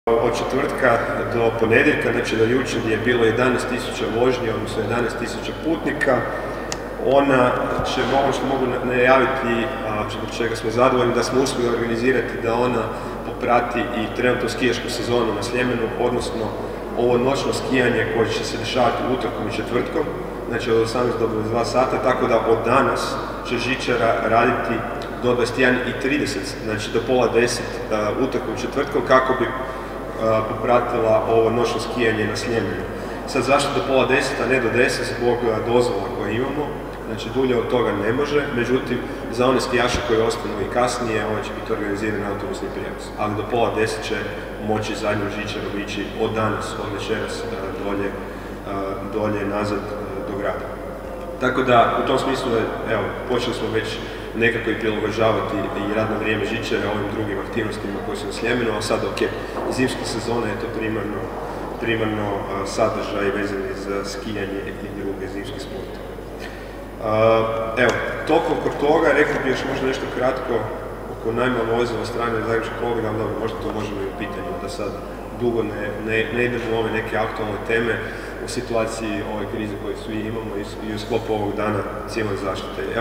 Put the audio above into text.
Od četvrtka do ponedjeljka, znači do jučer je bilo 11.000 vožnji, odnosno 11.000 putnika. Ona će, ono što mogu najaviti, zbog čega smo zadovoljni, da smo uspjeli organizirati da ona poprati i trenutnu skijašku sezonu na Sljemenu, odnosno ovo noćno skijanje koje će se dešavati utorkom i četvrtkom, znači od 18 do 22 sata, tako da od danas će Žičara raditi do 21.30, znači do pola 10 utorkom i četvrtkom, kako bi popratila ovo noćno skijanje na Sljemenu. Sad zašto do pola 10, a ne do 10, zbog dozvola koje imamo, znači dulje od toga ne može, međutim za one skijaše koji ostanu i kasnije, ovo će biti organiziran autobusni prijevoz, ali do pola 10 će moći zadnju Žičaru ići od danas, od večeras dolje nazad do grada. Tako da u tom smislu, evo, počeli smo već nekako i prilagođavati i radno vrijeme Žičare ovim drugim aktivnostima koje su na Sljemenu, a sad ok, zimska sezona je to primarno sadržaj vezani za skijanje i druge zimske sporte. Evo, toliko oko toga, rekao bih još možda nešto kratko oko najma vozila strane Zagrebačkog holdinga, ali dobro, možda to možemo i u pitanju, da sad dugo ne idemo u ove neke aktualne teme u situaciji ove krize koju svi imamo i u sklopu ovog dana civilne zaštite.